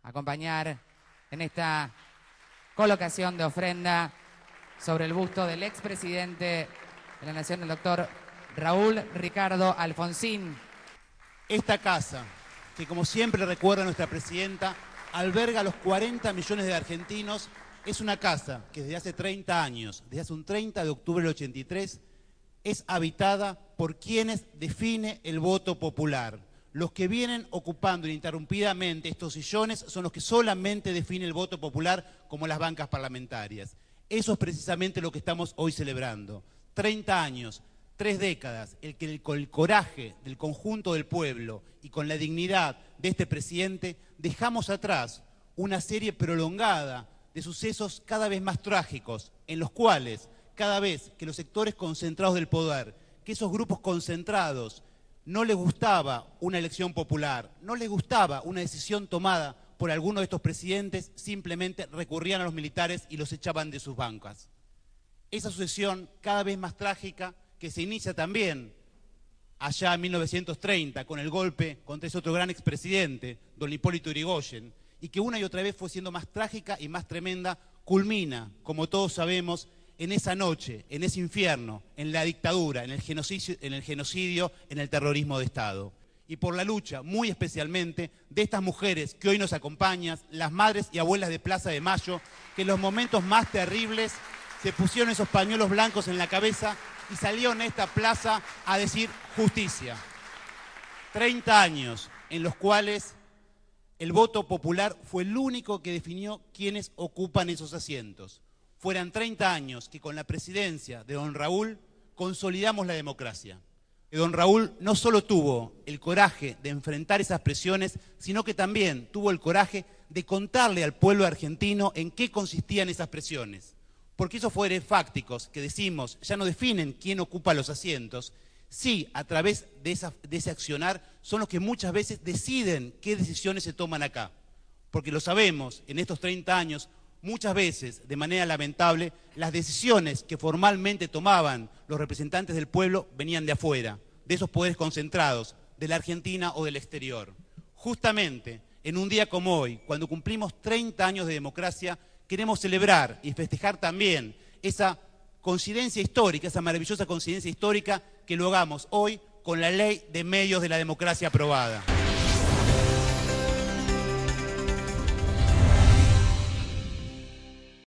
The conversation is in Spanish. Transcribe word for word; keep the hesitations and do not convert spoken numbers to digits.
acompañar en esta colocación de ofrenda sobre el busto del expresidente de la Nación, el doctor Raúl Ricardo Alfonsín. Esta casa, que como siempre recuerda nuestra presidenta, alberga a los cuarenta millones de argentinos, es una casa que desde hace treinta años, desde hace un treinta de octubre del ochenta y tres, es habitada por quienes define el voto popular. Los que vienen ocupando ininterrumpidamente estos sillones son los que solamente definen el voto popular, como las bancas parlamentarias. Eso es precisamente lo que estamos hoy celebrando. treinta años, tres décadas, el que con el coraje del conjunto del pueblo y con la dignidad de este presidente dejamos atrás una serie prolongada de sucesos cada vez más trágicos, en los cuales cada vez que los sectores concentrados del poder, que esos grupos concentrados no les gustaba una elección popular, no les gustaba una decisión tomada por alguno de estos presidentes, simplemente recurrían a los militares y los echaban de sus bancas. Esa sucesión cada vez más trágica, que se inicia también allá en mil novecientos treinta con el golpe contra ese otro gran expresidente, don Hipólito Yrigoyen, y que una y otra vez fue siendo más trágica y más tremenda, culmina, como todos sabemos, en esa noche, en ese infierno, en la dictadura, en el genocidio, en el genocidio, en el terrorismo de Estado. Y por la lucha, muy especialmente, de estas mujeres que hoy nos acompañan, las madres y abuelas de Plaza de Mayo, que en los momentos más terribles se pusieron esos pañuelos blancos en la cabeza y salieron a esta plaza a decir justicia. treinta años en los cuales el voto popular fue el único que definió quiénes ocupan esos asientos. Fueran treinta años que con la presidencia de don Raúl consolidamos la democracia. Y don Raúl no solo tuvo el coraje de enfrentar esas presiones, sino que también tuvo el coraje de contarle al pueblo argentino en qué consistían esas presiones. Porque esos poderes fácticos que decimos ya no definen quién ocupa los asientos, sí, a través de, esa, de ese accionar, son los que muchas veces deciden qué decisiones se toman acá. Porque lo sabemos, en estos treinta años, muchas veces, de manera lamentable, las decisiones que formalmente tomaban los representantes del pueblo venían de afuera, de esos poderes concentrados, de la Argentina o del exterior. Justamente, en un día como hoy, cuando cumplimos treinta años de democracia, queremos celebrar y festejar también esa coincidencia histórica, esa maravillosa coincidencia histórica, que lo hagamos hoy con la Ley de Medios de la Democracia aprobada.